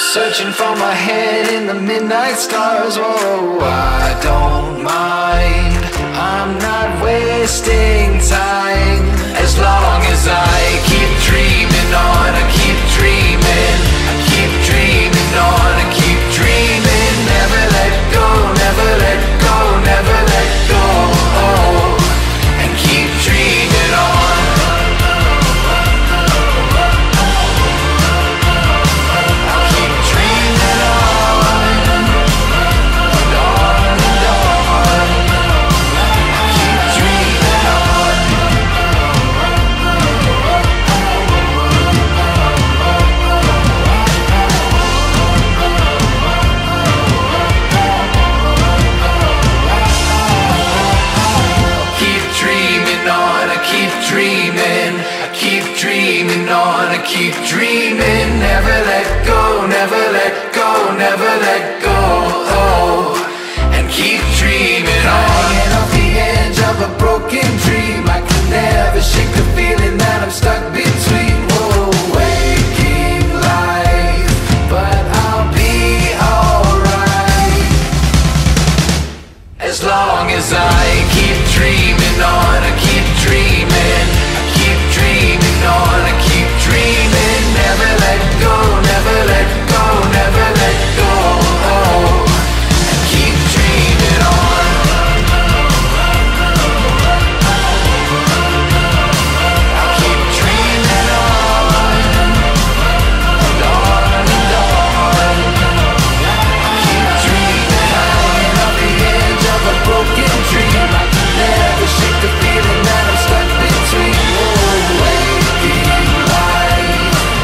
Searching for my head in the midnight stars. Oh, I don't mind, I'm not wasting time. As long as I keep dreaming on, I keep dreaming, I keep dreaming on, I keep dreaming. Never let go, never let go, never let go. Oh, and keep dreaming on. Keep dreaming, never let go, never let go, never let go. Oh, and keep dreaming on. Hanging off the edge of a broken dream, I can never shake the feeling that I'm stuck between. Whoa, waking life, but I'll be alright. As long as I keep dreaming on, I keep dreaming, I keep dreaming on, I keep dreaming. Never let go, never let go, never let go. Oh, and keep dreaming on. I'll keep dreaming on and on and on. I'll keep dreaming. Hanging off the edge of a broken dream, I can never shake the feeling that I'm stuck between. Oh, waking life.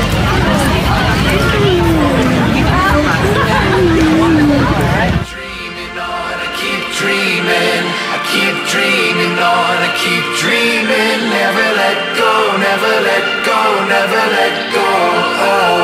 Dreaming on, I keep dreaming, I keep dreaming on, I keep dreaming. Never let go, never let go, never let go. Oh.